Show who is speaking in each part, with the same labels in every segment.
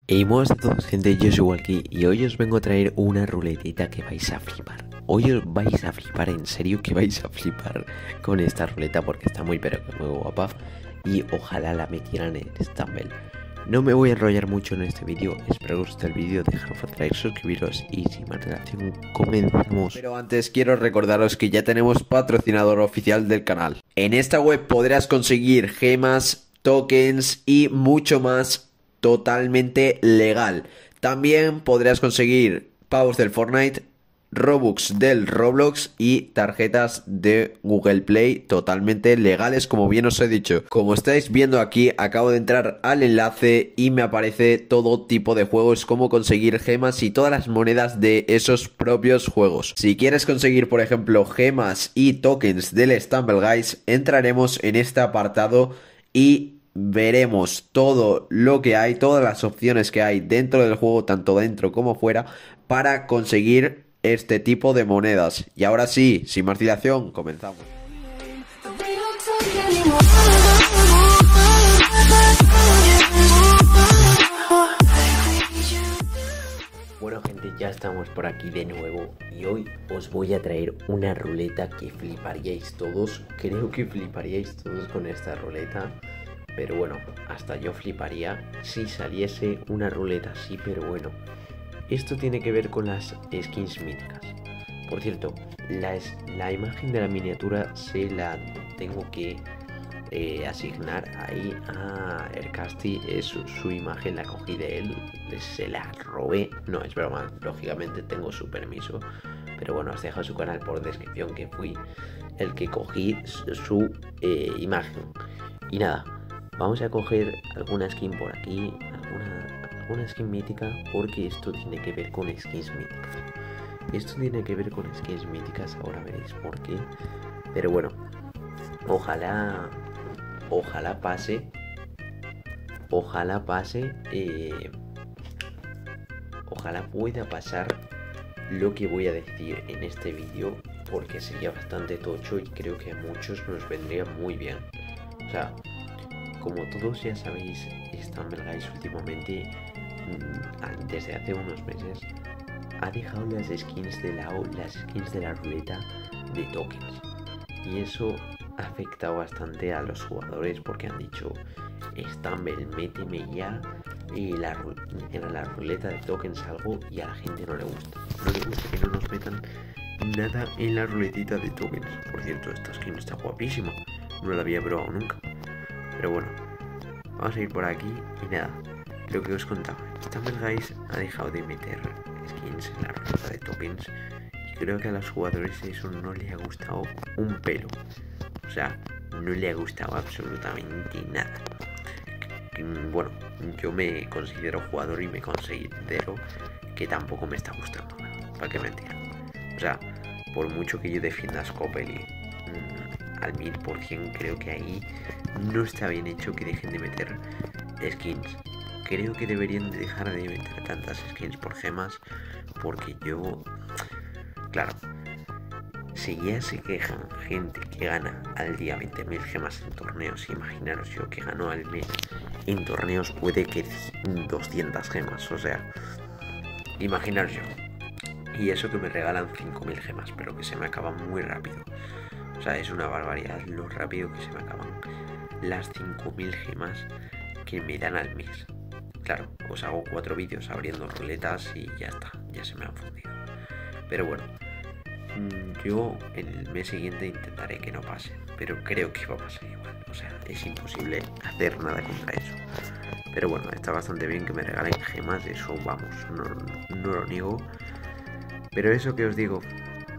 Speaker 1: Y buenas a todos, gente, yo soy Walkie y hoy os vengo a traer una ruletita que vais a flipar. Hoy os vais a flipar, en serio que vais a flipar con esta ruleta porque está muy pero que muy guapa y ojalá la metieran en Stumble. No me voy a enrollar mucho en este vídeo, espero que os guste el vídeo, dejaros un like, suscribiros y sin más dilación comencemos. Pero antes quiero recordaros que ya tenemos patrocinador oficial del canal. En esta web podrás conseguir gemas, tokens y mucho más totalmente legal. También podrás conseguir pavos del Fortnite, Robux del Roblox y tarjetas de Google Play totalmente legales, como bien os he dicho. Como estáis viendo aquí, acabo de entrar al enlace y me aparece todo tipo de juegos, cómo conseguir gemas y todas las monedas de esos propios juegos. Si quieres conseguir, por ejemplo, gemas y tokens del Stumble Guys, entraremos en este apartado y veremos todo lo que hay, todas las opciones que hay dentro del juego, tanto dentro como fuera, para conseguir este tipo de monedas. Y ahora sí, sin más dilación, comenzamos. Bueno, gente, ya estamos por aquí de nuevo y hoy os voy a traer una ruleta que fliparíais todos. Creo que fliparíais todos con esta ruleta. Pero bueno, hasta yo fliparía si saliese una ruleta así, pero bueno. Esto tiene que ver con las skins míticas. Por cierto, la imagen de la miniatura se la tengo que asignar ahí a Ercasti. Es su imagen, la cogí de él, se la robé. No, es broma, lógicamente tengo su permiso. Pero bueno, os dejo su canal por descripción, que fui el que cogí su imagen. Y nada. Vamos a coger alguna skin por aquí, alguna skin mítica, porque esto tiene que ver con skins míticas. Esto tiene que ver con skins míticas, ahora veréis por qué. Pero bueno, ojalá pase, ojalá pueda pasar lo que voy a decir en este vídeo, porque sería bastante tocho y creo que a muchos nos vendría muy bien. O sea, como todos ya sabéis, Stumble Guys últimamente, desde hace unos meses, ha dejado las skins de lado, las skins de la ruleta de tokens. Y eso ha afectado bastante a los jugadores porque han dicho: Stumble, méteme ya en la ruleta de tokens algo, y a la gente no le gusta. No le gusta que no nos metan nada en la ruletita de tokens. Por cierto, esta skin está guapísima, no la había probado nunca. Pero bueno, vamos a ir por aquí y nada, lo que os contaba. Stumble Guys ha dejado de meter skins en la ruleta de tokens y creo que a los jugadores eso no le ha gustado un pelo. O sea, no le ha gustado absolutamente nada. Bueno, yo me considero jugador y me considero que tampoco me está gustando. ¿Para qué mentir? O sea, por mucho que yo defienda a Scopely al 1000%, creo que ahí no está bien hecho que dejen de meter skins. Creo que deberían de dejar de meter tantas skins por gemas, porque yo, claro, si ya se quejan gente que gana al día 20.000 gemas en torneos, imaginaros yo que gano al mes en torneos puede que 200 gemas, o sea, imaginaros yo. Y eso que me regalan 5.000 gemas, pero que se me acaban muy rápido. O sea, es una barbaridad lo rápido que se me acaban las 5.000 gemas que me dan al mes. Claro, os hago 4 vídeos abriendo ruletas y ya está, ya se me han fundido. Pero bueno, yo en el mes siguiente intentaré que no pase, pero creo que va a pasar igual. O sea, es imposible hacer nada contra eso. Pero bueno, está bastante bien que me regalen gemas, eso vamos, no lo niego. Pero eso que os digo,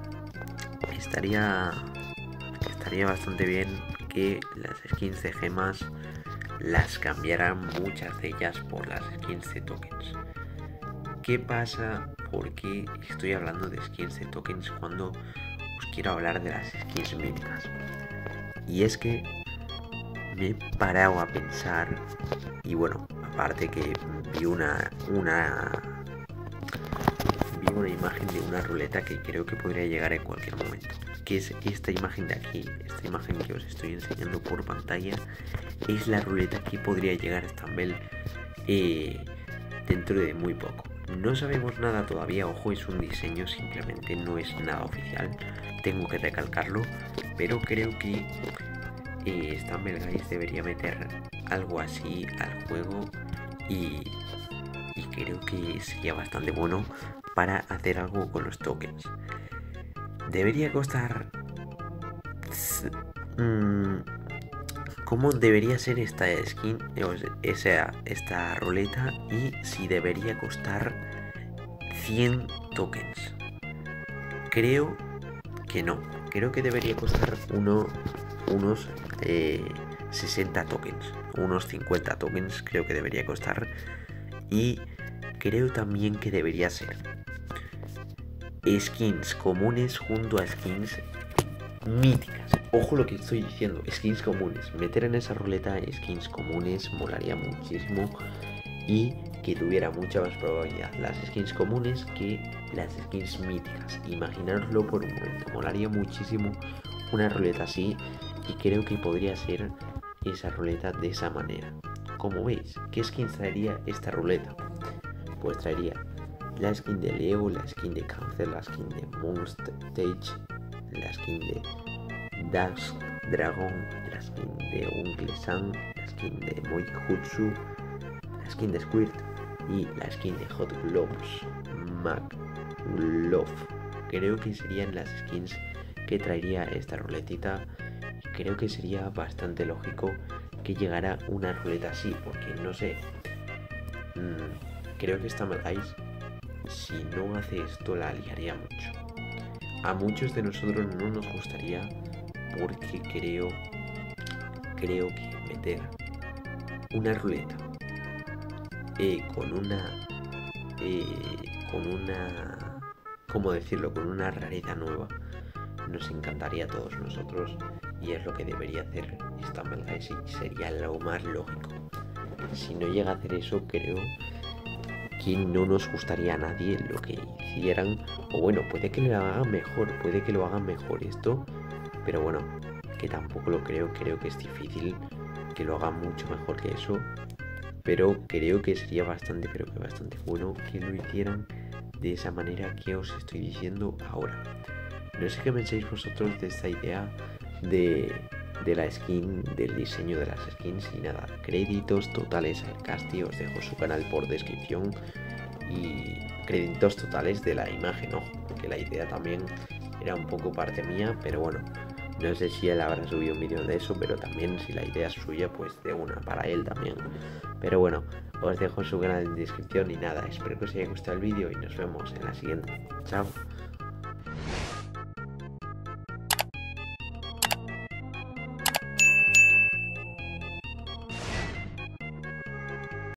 Speaker 1: estaría bastante bien que las skins de gemas las cambiaran, muchas de ellas, por las skins de tokens. ¿Qué pasa? ¿Por qué estoy hablando de skins de tokens cuando os quiero hablar de las skins míticas? Y es que me he parado a pensar, y bueno, aparte que vi una imagen de una ruleta que creo que podría llegar en cualquier momento, que es esta imagen de aquí. Esta imagen que os estoy enseñando por pantalla es la ruleta que podría llegar a Stumble dentro de muy poco. No sabemos nada todavía, ojo, es un diseño, simplemente no es nada oficial, tengo que recalcarlo, pero creo que Stumble Guys debería meter algo así al juego y creo que sería bastante bueno para hacer algo con los tokens. Debería costar... ¿Cómo debería ser esta skin? O sea, esta ruleta, y si debería costar 100 tokens. Creo que no. Creo que debería costar unos 60 tokens. Unos 50 tokens creo que debería costar. Y creo también que debería ser skins comunes junto a skins míticas. Ojo lo que estoy diciendo, skins comunes. Meter en esa ruleta skins comunes molaría muchísimo y que tuviera mucha más probabilidad las skins comunes que las skins míticas. Imaginaroslo por un momento, molaría muchísimo una ruleta así, y creo que podría ser esa ruleta de esa manera. Como veis, ¿qué skins traería esta ruleta? Pues traería la skin de Leo, la skin de Cáncer, la skin de Monstage, la skin de Dash Dragon, la skin de Uncle-san, la skin de Moikutsu, la skin de Squirt y la skin de Hot Gloves McLove. Creo que serían las skins que traería esta ruletita. Creo que sería bastante lógico que llegara una ruleta así, porque no sé, creo que Stumble Guys, si no hace esto, la liaría mucho. A muchos de nosotros no nos gustaría, porque creo que meter una ruleta con una ¿cómo decirlo? Con una rareza nueva nos encantaría a todos nosotros, y es lo que debería hacer Stumble Guys y sería lo más lógico. Si no llega a hacer eso, creo que no nos gustaría a nadie lo que hicieran, o bueno, puede que lo hagan mejor esto, pero bueno, que tampoco lo creo que es difícil que lo hagan mucho mejor que eso, pero creo que sería bastante bueno que lo hicieran de esa manera que os estoy diciendo ahora. No sé qué pensáis vosotros de esta idea de la skin, del diseño de las skins. Y nada, créditos totales a Casti, os dejo su canal por descripción, y créditos totales de la imagen, ojo, porque la idea también era un poco parte mía, pero bueno, no sé si él habrá subido un vídeo de eso, pero también si la idea es suya, pues de una para él también. Pero bueno, os dejo su canal en descripción y nada, espero que os haya gustado el vídeo y nos vemos en la siguiente. Chao.